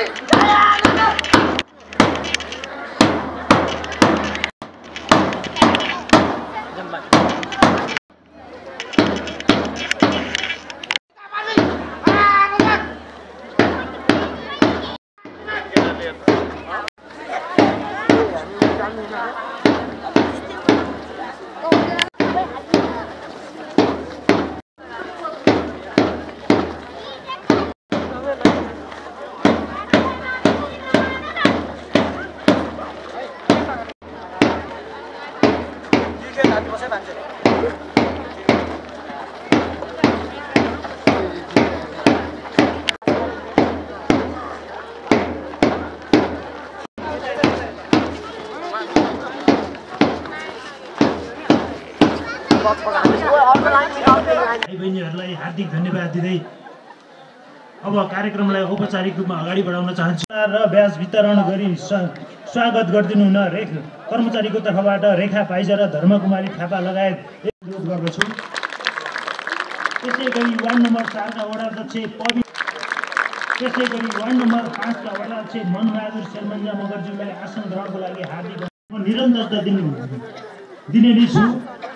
बहिनीहरूलाई हार्दिक धन्यवाद दिँदै अब कार्यक्रमलाई औपचारिक रूपमा अगाडि बढाउन चाहन्छु र ब्याज वितरण गरी स्वागत गरिदिनु हुन कर्मचारीको तर्फबाट रेखा पाइजा र धर्मकुमारी थापा लगायत अनुरोध गर्दछु। त्यसै गरी वार्ड नम्बर 4 का वडा अध्यक्ष त्यसै गरी वार्ड नम्बर 5 का वडा अध्यक्ष मनबहादुर शेरमन्जा मगरज्यूलाई आसन ग्रहणको लागि हार्दिक निरन्तरता दिने नै छु।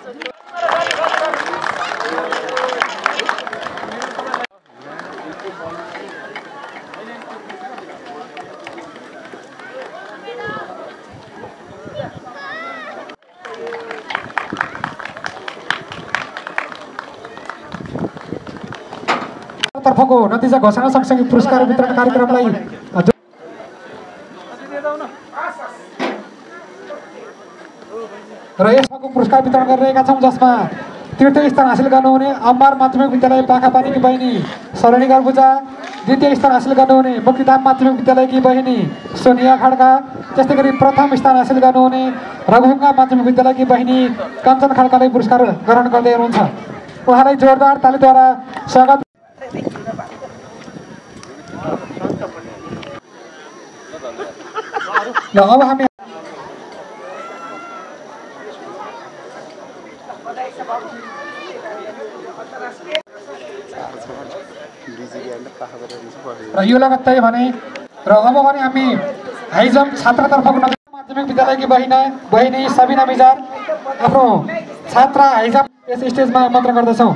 तर्फको नतिजा घोषणा सँगसँगै पुरस्कार वितरण कार्यक्रमलाई र यसको पुरस्कार वितरण गरिरहेका छौँ, जसमा तृतीय स्थान हासिल गर्नुहुने अम्बार माध्यमिक विद्यालय पाखापानीकी बहिनी सरोनी गर्बुजा, द्वितीय स्थान हासिल गर्नुहुने मुक्तिधाम माध्यमिक विद्यालयकी बहिनी सोनिया खड्का, त्यस्तै गरी प्रथम स्थान हासिल गर्नुहुने रघुढुङ्गा माध्यमिक विद्यालयकी बहिनी कञ्चन खड्काले पुरस्कार ग्रहण गर्दै हुनुहुन्छ। उहाँलाई जोरदार तालीद्वारा स्वागत। ल अब हामी र यो लगत्तै भने र अब भने हामी हाइजम्प छात्रतर्फको माध्यमिक विद्यालयकी बहिनी सबिना मिजार आफ्नो छात्र हाइजम्प यस स्टेजमा आमन्त्रण गर्दछौँ।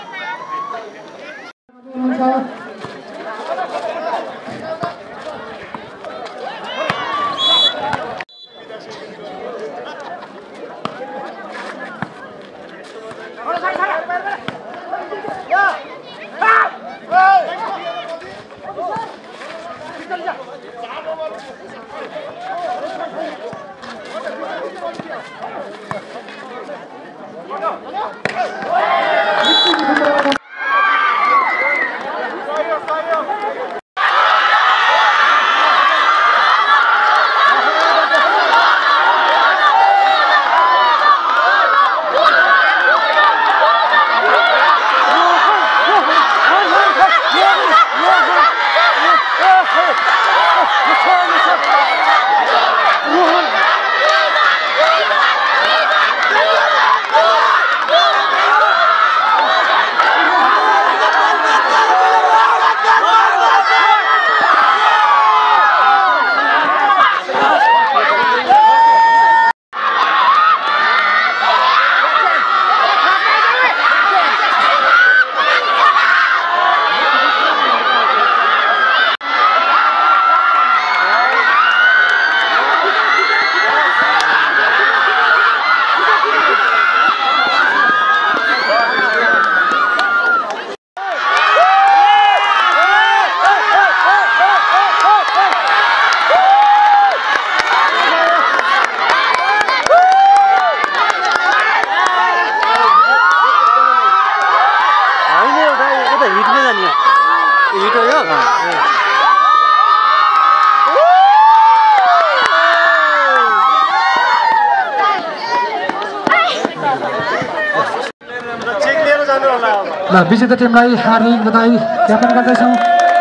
ल विजेता टिमलाई हार्दिक बधाई ज्ञापन गर्दैछौँ।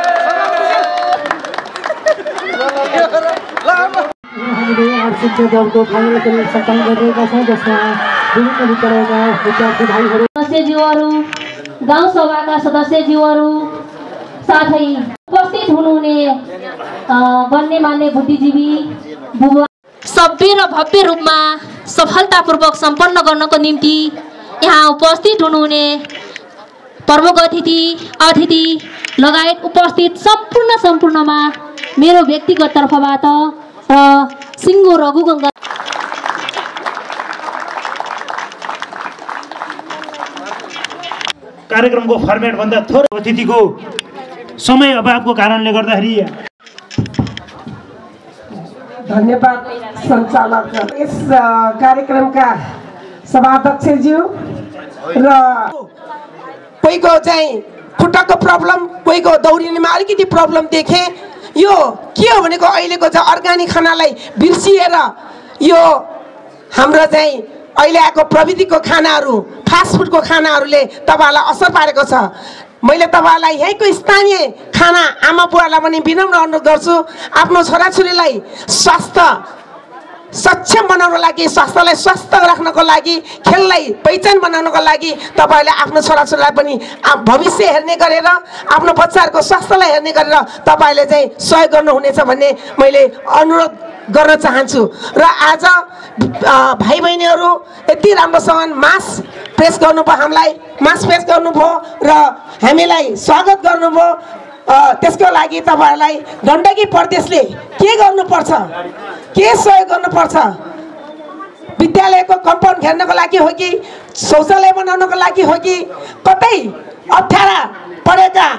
हामीले आर्सिक दलको फाइनल खेल सञ्चालन गरिरहेका छौँ, जसमा विभिन्न विद्यालयका विद्यार्थी भाइहरू, सदस्यज्यूहरू, गाउँ सभाका सदस्यज्यूहरू, साथै उपस्थित हुनुहुने गण्यमान्य बुद्धिजीवी बुबा सभ्य र भव्य रूपमा सफलतापूर्वक सम्पन्न गर्नको निम्ति यहाँ उपस्थित हुनुहुने प्रमुख अतिथि लगायत उपस्थित सम्पूर्णमा मेरो व्यक्तिगत तर्फबाट र सिङ्गो रघुगङ्गा कार्यक्रमको फर्मेट भन्दा थोरै अतिथिको समय अभावको कारणले गर्दाखेरि धन्यवाद सञ्चालक यस कार्यक्रमका सभाध्यक्षज्यू र कोहीको चाहिँ खुट्टाको प्रब्लम कोहीको दौडिनेमा अलिकति प्रब्लम देखे यो के हो भनेको अहिलेको चाहिँ अर्ग्यानिक खानालाई बिर्सिएर यो हाम्रो चाहिँ अहिले आएको प्रविधिको खानाहरू फास्ट फुडको खानाहरूले तपाईँहरूलाई असर पारेको छ। मैले तपाईँहरूलाई यहीँको स्थानीय खाना आमा बुवालाई पनि विनम्र अनुरोध गर्छु आफ्नो छोराछोरीलाई स्वास्थ्य सक्षम बनाउनको लागि स्वास्थ्यलाई स्वस्थ राख्नको लागि खेललाई पहिचान बनाउनको लागि तपाईँहरूले आफ्नो छोराछोरीलाई पनि भविष्य हेर्ने गरेर आफ्नो बच्चाहरूको स्वास्थ्यलाई हेर्ने गरेर तपाईँहरूले चाहिँ सहयोग गर्नुहुनेछ भन्ने मैले अनुरोध गर्न चाहन्छु। र आज भाइ बहिनीहरू यति राम्रोसँग मास पेस गर्नुभयो हामीलाई मास पेस गर्नुभयो र हामीलाई स्वागत गर्नुभयो त्यसको लागि तपाईँहरूलाई गण्डकी प्रदेशले के गर्नुपर्छ के सहयोग गर्नुपर्छ विद्यालयको कम्पाउन्ड घेर्नको लागि हो कि शौचालय बनाउनको लागि हो कि कतै अप्ठ्यारा परेका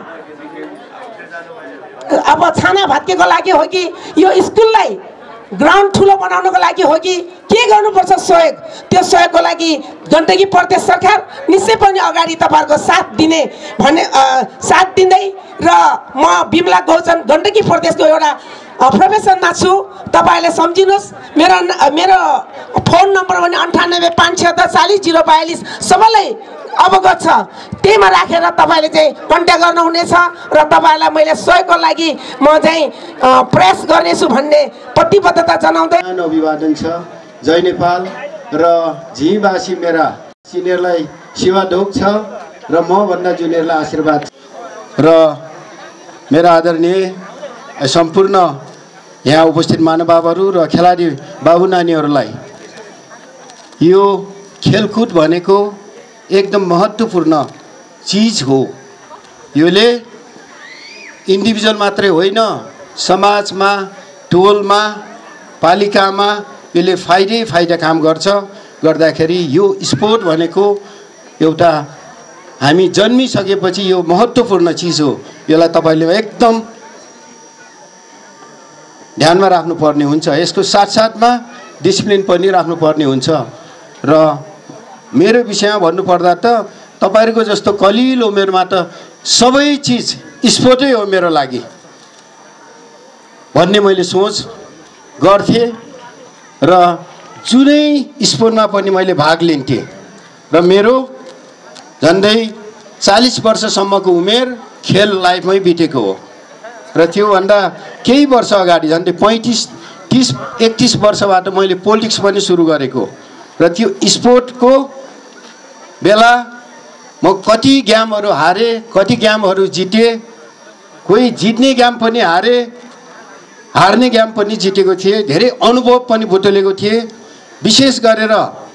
अब छाना भत्केको लागि हो कि यो स्कुललाई ग्राउन्ड ठुलो बनाउनको लागि हो कि के गर्नुपर्छ सहयोग त्यो सहयोगको लागि गण्डकी प्रदेश सरकार निश्चय पनि अगाडि तपाईँहरूको साथ दिने भन्ने साथ दिँदै र म बिमला गौचन गण्डकी प्रदेशको एउटा प्रोफेसनमा छु तपाईँहरूले सम्झिनुहोस् मेरो फोन नम्बर पनि 9857404042 सबैलाई अवगत छ त्यहीमा राखेर तपाईँले चाहिँ कन्ट्याक्ट गर्नुहुनेछ र तपाईँहरूलाई मैले सहयोगको लागि म चाहिँ प्रयास गर्नेछु भन्ने प्रतिबद्धता जनाउँदै अभिवादन छ। जय नेपाल र झिवासी मेरा सिनियरलाई सेवाढोक छ र म भन्दा जुनियरलाई आशीर्वाद र मेरा आदरणीय सम्पूर्ण यहाँ उपस्थित महानुभावहरू र खेलाडी बाबु नानीहरूलाई यो खेलकुद भनेको एकदम महत्त्वपूर्ण चीज हो। योले इन्डिभिजुअल मात्रै होइन समाजमा टोलमा पालिकामा यसले फाइदा काम गर्छ। गर्दाखेरि यो स्पोर्ट भनेको एउटा हामी जन्मिसकेपछि यो महत्त्वपूर्ण चीज हो। यसलाई तपाईले एकदम ध्यानमा राख्नुपर्ने हुन्छ। यसको साथसाथमा डिसिप्लिन पनि राख्नुपर्ने हुन्छ। र मेरो विषयमा भन्नुपर्दा त तपाईहरुको जस्तो कलिलो उमेरमा त सबै चीज स्पोर्टै हो मेरो लागि भन्ने मैले सोच गर्थे र जुनै स्पोर्टमा पनि मैले भाग लिन्थे र मेरो झन्डै 40 वर्षसम्मको उमेर खेल लाइफमै बितेको हो। र त्यो भन्दा केही वर्ष अगाडि झन्डै 35-30-31 वर्षबाट मैले पोलिटिक्स पनि सुरु गरेको र त्यो स्पोर्टको बेला म कति गेमहरु हारे कति गेमहरु जिते कोही जित्ने गेम पनि हारे हार्ने गेम पनि जितेको थिए। धेरै अनुभव पनि बुटलेको थिए। विशेष गरेर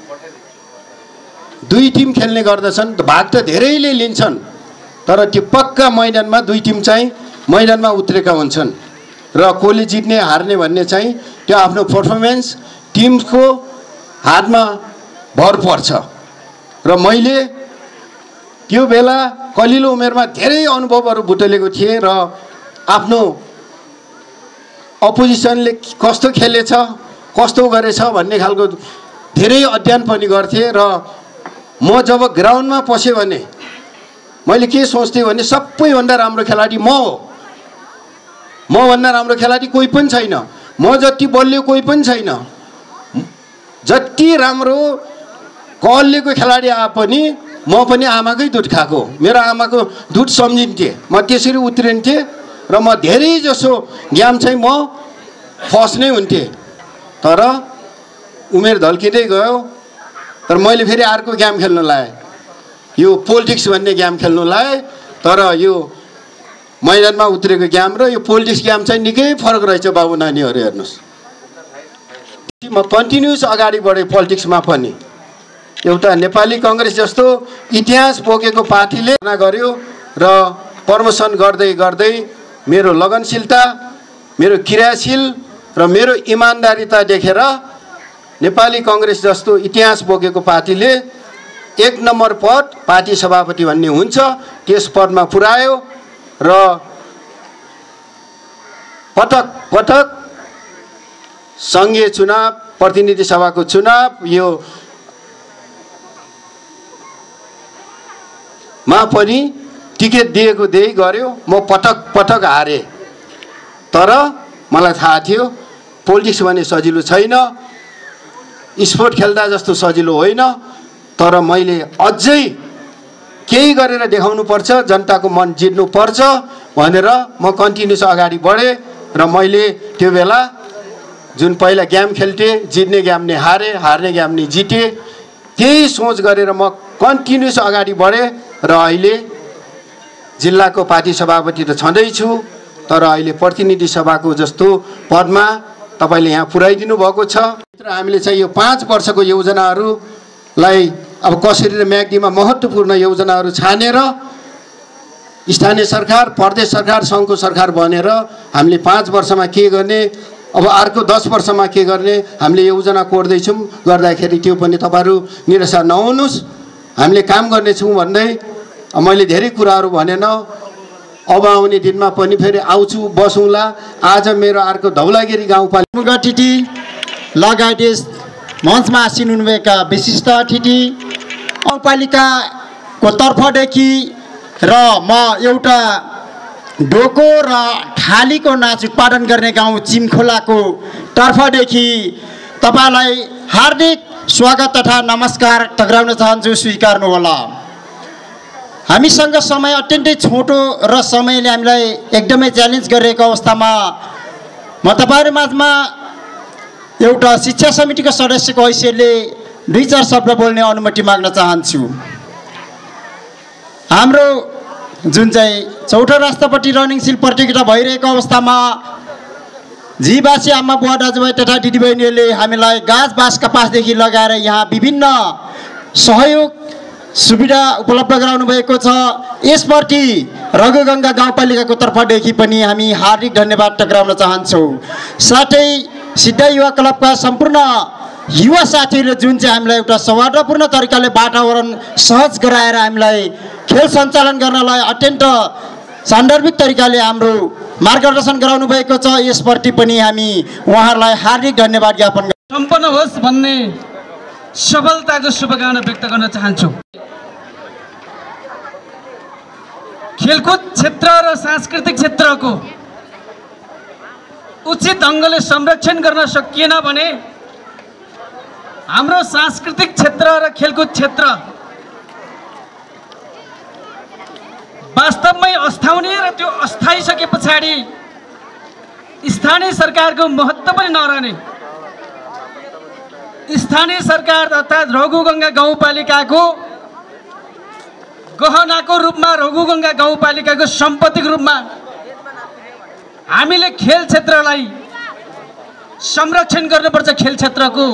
दुई टिम खेल्ने गर्दछन् भाग त धेरैले लिन्छन् तर त्यो पक्का मैदानमा दुई टिम चाहिँ मैदानमा उत्रेका हुन्छन् र कोले जित्ने हार्ने भन्ने चाहिँ त्यो आफ्नो परफर्मेन्स टिमको हातमा भर पर्छ। र मैले त्यो बेला कलिलो उमेरमा धेरै अनुभवहरू बुटलेको थिएँ र आफ्नो अपोजिसनले कस्तो खेलेछ कस्तो गरेछ भन्ने खालको धेरै अध्ययन पनि गर्थे। र म जब ग्राउन्डमा पसेँ भने मैले के सोच्थेँ भने सबैभन्दा राम्रो खेलाडी म हो। म भन्दा राम्रो खेलाडी कोही पनि छैन। म जति बलियो कोही पनि छैन। जति राम्रो कलेको खेलाडी आए पनि म पनि आमाकै दुध खाएको मेरो आमाको दुध सम्झिन्थे म त्यसरी उत्रिन्थे र म धेरै जसो गेम चाहिँ म फर्स्ट नै हुन्थे। तर उमेर ढल्किँदै गयो। तर मैले फेरि अर्को गेम खेल्न लाएँ यो पोलिटिक्स भन्ने गेम खेल्न लाएँ। तर यो मैदानमा उत्रेको गेम र यो पोलिटिक्स गेम चाहिँ निकै फरक रहेछ बाबु नानीहरू। हेर्नुहोस्, म कन्टिन्युस अगाडि बढेँ पोलिटिक्समा पनि। एउटा नेपाली कङ्ग्रेस जस्तो इतिहास बोकेको पार्टीले गर्यो र प्रमोसन गर्दै गर्दै मेरो लगनशीलता, मेरो क्रियाशील र मेरो इमान्दारिता देखेर नेपाली कङ्ग्रेस जस्तो इतिहास बोकेको पार्टीले 1 नम्बर पद पार्टी सभापति भन्ने हुन्छ त्यस पदमा पुर्यायो र पटक पटक सङ्घीय चुनाव, प्रतिनिधि सभाको चुनाव यो मा पनि टिकट दिएको दिए गर्यो। म पटक पटक हारेँ, तर मलाई थाहा थियो पोलिटिक्स भने सजिलो छैन, स्पोर्ट खेल्दा जस्तो सजिलो होइन। तर मैले अझै केही गरेर देखाउनु पर्छ, जनताको मन जित्नु पर्छ भनेर म कन्टिन्युस अगाडि बढेँ र मैले त्यो बेला जुन पहिला गेम खेल्थेँ, जित्ने गेम नै हारेँ, हार्ने गेम नै जितेँ, त्यही सोच गरेर म कन्टिन्युस अगाडि बढेँ र अहिले जिल्लाको पार्टी सभापति त छँदैछु, तर अहिले प्रतिनिधि सभाको जस्तो पदमा तपाईँले यहाँ पुर्याइदिनु भएको छ। र हामीले चाहिँ यो 5 वर्षको योजनाहरूलाई अब कसरी र म्याग्दीमा महत्त्वपूर्ण योजनाहरू छानेर स्थानीय सरकार, प्रदेश सरकार, सङ्घको सरकार बनेर हामीले 5 वर्षमा के गर्ने, अब अर्को 10 वर्षमा के गर्ने हामीले योजना कोर्दैछौँ। गर्दाखेरि त्यो पनि तपाईँहरू निराशा नहुनुहोस्, हामीले काम गर्नेछौँ भन्दै मैले धेरै कुराहरू भनेन। अब आउने दिनमा पनि फेरि आउँछु, बसौँला। आज मेरो अर्को धौलागिरी गाउँपालिका अतिथि लगायत यस मञ्चमा आसीन हुनुभएका विशिष्ट अतिथि गाउँपालिकाको तर्फदेखि र म एउटा ढोको र थालीको नाच उत्पादन गर्ने गाउँ चिमखोलाको तर्फदेखि तपाईँलाई हार्दिक स्वागत तथा नमस्कार टक्राउन चाहन्छु, स्वीकार्नुहोला। हामीसँग समय अत्यन्तै छोटो र समयले हामीलाई एकदमै च्यालेन्ज गरिरहेको अवस्थामा म तपाईँहरू माझमा एउटा शिक्षा समितिको सदस्यको हैसियतले 2-4 शब्द बोल्ने अनुमति माग्न चाहन्छु। हाम्रो जुन चाहिँ 4औं राष्ट्रपति रनिङ सिल प्रतियोगिता भइरहेको अवस्थामा जीवासी आमा बुवा दाजुभाइ तथा दिदीबहिनीहरूले हामीलाई गाछ बाँस कपासदेखि लगाएर यहाँ विभिन्न सहयोग सुविधा उपलब्ध गराउनु भएको छ। यसप्रति रघुगङ्गा गाउँपालिकाको तर्फदेखि पनि हामी हार्दिक धन्यवाद टक्राउन चाहन्छौँ। साथै सिद्धा युवा क्लबका सम्पूर्ण युवा साथीहरूले जुन चाहिँ हामीलाई एउटा सौहार्दपूर्ण तरिकाले वातावरण सहज गराएर हामीलाई खेल सञ्चालन गर्नलाई अत्यन्त सान्दर्भिक तरिकाले हाम्रो मार्गदर्शन गराउनु भएको छ, यसप्रति पनि हामी उहाँहरूलाई हार्दिक धन्यवाद ज्ञापन सम्पन्न होस् भन्ने सफलताको शुभकामना व्यक्त गर्न चाहन्छु। खेलकुद क्षेत्र र सांस्कृतिक क्षेत्रको उचित ढङ्गले संरक्षण गर्न सकिएन भने हाम्रो सांस्कृतिक क्षेत्र र खेलकुद क्षेत्र वास्तवमै अस्थाउने र त्यो अस्थाइसके पछाडि स्थानीय सरकारको महत्त्व पनि नरहने, स्थानीय सरकार अर्थात् रघुगङ्गा गाउँपालिकाको गहनाको रूपमा, रघुगङ्गा गाउँपालिकाको सम्पत्तिको रूपमा हामीले खेल क्षेत्रलाई संरक्षण गर्नुपर्छ। खेल क्षेत्रको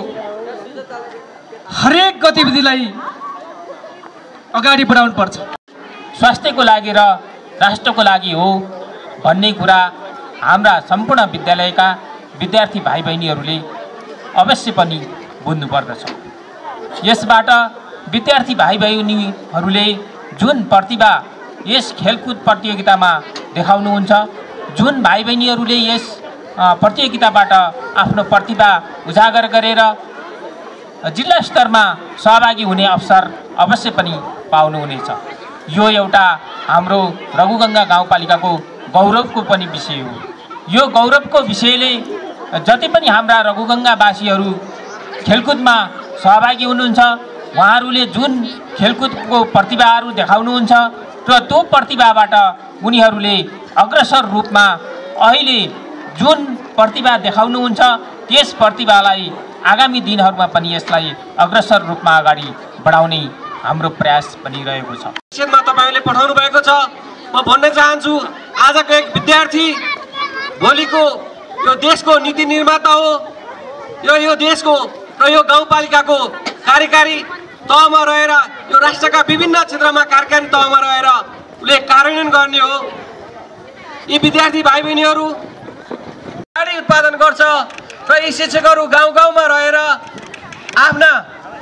हरेक गतिविधिलाई अगाडि बढाउनु पर्छ। स्वास्थ्यको लागि र राष्ट्रको लागि हो भन्ने कुरा हाम्रा सम्पूर्ण विद्यालयका विद्यार्थी भाइ बहिनीहरूले अवश्य पनि बुझ्नुपर्दछ। यसबाट विद्यार्थी भाइ बहिनीहरूले जुन प्रतिभा यस खेलकुद प्रतियोगितामा देखाउनुहुन्छ, जुन भाइ बहिनीहरूले यस प्रतियोगिताबाट आफ्नो प्रतिभा उजागर गरेर जिल्ला स्तरमा सहभागी हुने अवसर अवश्य पनि पाउनुहुनेछ। यो एउटा हाम्रो रघुगङ्गा गाउँपालिकाको गौरवको पनि विषय हो। यो गौरवको विषयले जति पनि हाम्रा रघुगङ्गावासीहरू खेलकुदमा सहभागी हुनुहुन्छ, उहाँहरूले जुन खेलकुदको प्रतिभाहरू देखाउनुहुन्छ र त्यो प्रतिभाबाट उनीहरूले अग्रसर रूपमा अहिले जुन प्रतिभा देखाउनुहुन्छ त्यस प्रतिभालाई आगामी दिनहरूमा पनि यसलाई अग्रसर रूपमा अगाडि बढाउने हाम्रो प्रयास पनि रहेको छ। क्षेत्रमा तपाईले पठाउनु भएको छ। म भन्न चाहन्छु आजको एक विद्यार्थी भोलिको यो देशको नीति निर्माता हो। यो देशको र यो गाउँपालिकाको कार्यकारी तहमा रहेर यो राष्ट्रका विभिन्न क्षेत्रमा कार्यकारी तहमा रहेर उसले कार्यान्वयन गर्ने हो। यी विद्यार्थी भाइ बहिनीहरू गाडी उत्पादन गर्छ र यी शिक्षकहरू गाउँ गाउँमा रहेर आफ्ना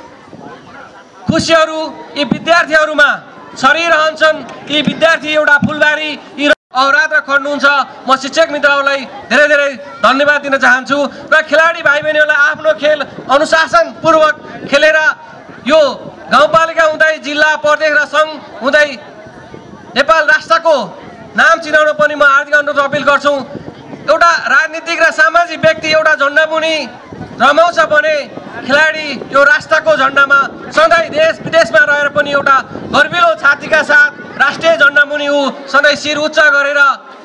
खुसीहरू यी विद्यार्थीहरूमा छरिरहन्छन्। यी विद्यार्थी एउटा फुलबारी अहोरात्र खट्नुहुन्छ। म शिक्षक मित्रहरूलाई धेरै धेरै धन्यवाद दिन चाहन्छु र खेलाडी भाइ बहिनीहरूलाई आफ्नो खेल अनुशासनपूर्वक खेलेर यो गाउँपालिका हुँदै जिल्ला प्रदेश र सङ्घ हुँदै नेपाल राष्ट्रको नाम चिनाउन पनि म हार्दिक अनुरोध अपिल गर्छु। एउटा राजनीतिक र सामाजिक व्यक्ति एउटा झन्डा मुनि रमाउँछ भने खेलाडी यो राष्ट्रको झन्डामा सधैँ देश विदेशमा रहेर पनि एउटा गर्विलो छातीका साथ राष्ट्रिय झन्डा मुनि ऊ सधैँ शिर उच्च गरेर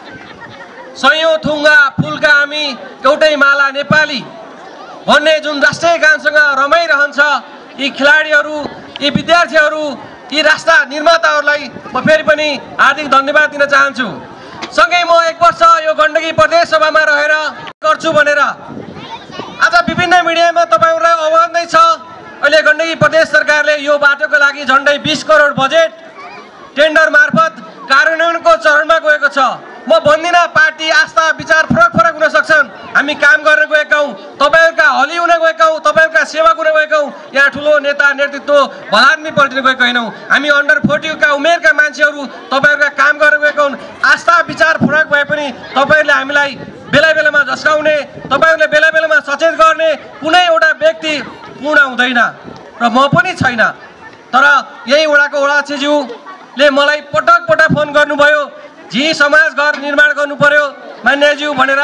सयौँ थुङ्गा फुलका हामी एउटै माला नेपाली भन्ने जुन राष्ट्रिय गानसँग रमाइरहन्छ। यी खेलाडीहरू यी विद्यार्थीहरू यी राष्ट्र निर्माताहरूलाई म फेरि पनि हार्दिक धन्यवाद दिन चाहन्छु। सँगै म 1 वर्ष यो गण्डकी प्रदेश सभामा रहेर गर्छु भनेर आज विभिन्न मिडियामा तपाईँहरूलाई अवगत नै छ। अहिले गण्डकी प्रदेश सरकारले यो बाटोको लागि झन्डै 20 करोड बजेट टेन्डर मार्फत कार्यान्वयनको चरणमा गएको छ। म भन्दिनँ पार्टी आस्था विचार फरक हुन सक्छन्। हामी काम गर्न गएका हौँ, तपाईँहरूका हली हुन गएका हौँ, तपाईँहरूका सेवा हुन गएका हौँ। यहाँ ठुलो नेता नेतृत्व भलादमी पल्टिन गएका होइनौँ। हामी अन्डर 40 का उमेरका मान्छेहरू तपाईँहरूका काम गर्न गएका हुन्। आस्था विचार फरक भए पनि तपाईँहरूले हामीलाई बेला बेलामा झस्काउने, तपाईँहरूले बेला बेलामा सचेत गर्ने कुनै एउटा व्यक्ति पूर्ण हुँदैन र म पनि छैन। तर यही वडाको वडाध्यक्षज्यूले मलाई पटक पटक फोन गर्नुभयो, जी समाज घर निर्माण गर्नु पर्यो मान्यज्यू भनेर।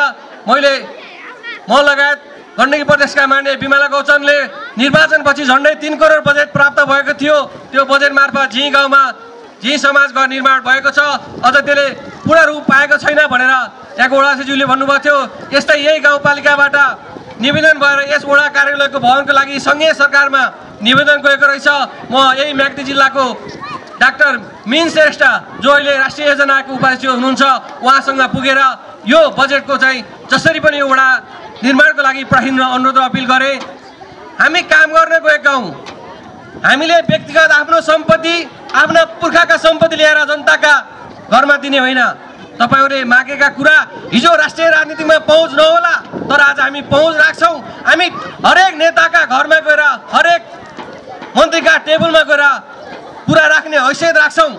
म लगायत गण्डकी प्रदेशका मान्य बिमला गौचनले निर्वाचनपछि झन्डै 3 करोड बजेट प्राप्त भएको थियो। त्यो बजेट मार्फत जी गाउँमा जी समाज घर निर्माण भएको छ। अझ त्यसले पूर्ण रूप पाएको छैन भनेर यहाँको वडाध्यक्षज्यूले भन्नुभएको थियो। यस्तै यही गाउँपालिकाबाट निवेदन भएर यस वडा कार्यालयको भवनको लागि सङ्घीय सरकारमा निवेदन गएको रहेछ। म यही म्याग्दी जिल्लाको डाक्टर मिन श्रेष्ठ जो अहिले राष्ट्रिय योजनाको उपाध्यक्ष हुनुहुन्छ उहाँसँग पुगेर यो बजेटको चाहिँ जसरी पनि वडा निर्माणको लागि पठाइदिन अनुरोध अपिल गरेँ। हामी काम गर्न गएका हौँ। हामीले व्यक्तिगत आफ्नो सम्पत्ति आफ्ना पुर्खाका सम्पत्ति ल्याएर जनताका घरमा दिने होइन। तपाईँहरूले मागेका कुरा हिजो राष्ट्रिय राजनीतिमा पहुँच नहोला, तर आज हामी पहुँच राख्छौँ। हामी हरेक नेताका घरमा गएर हरेक मन्त्रीका टेबलमा गएर कुरा राख्ने हैसियत राख्छौँ।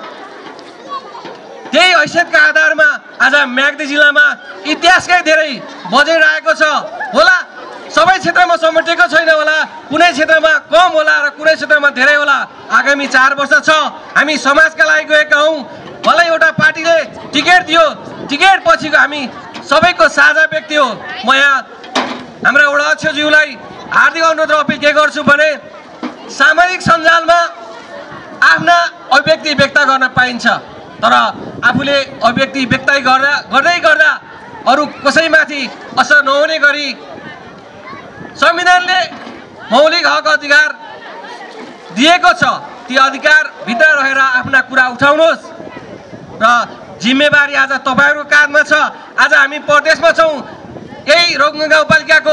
त्यही हैसियतका आधारमा आज म्याग्दी जिल्लामा इतिहासकै धेरै बजेट आएको छ होला। सबै क्षेत्रमा समेटेको छैन होला, कुनै क्षेत्रमा कम होला र कुनै क्षेत्रमा धेरै होला। आगामी 4 वर्ष छ। हामी समाजका लागि गएका हौँ। भलै एउटा पार्टीले टिकट दियो, टिकट पछिको हामी सबैको साझा व्यक्ति हो। म यहाँ हाम्रा वडाध्यक्षज्यूलाई हार्दिक अनुरोध अपिल के गर्छु भने सामाजिक सञ्जालमा आफ्ना अभिव्यक्ति व्यक्त गर्न पाइन्छ, तर आफूले अभिव्यक्ति व्यक्त गर्दै गर्दा अरू कसैमाथि असर नहुने गरी संविधानले मौलिक हक अधिकार दिएको छ। ती अधिकार भित्र रहेर आफ्ना कुरा उठाउनुहोस् र जिम्मेवारी आज तपाईँहरूको काँधमा छ। आज हामी प्रदेशमा छौँ। यही रोक्नु गाउँपालिकाको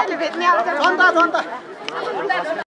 जनता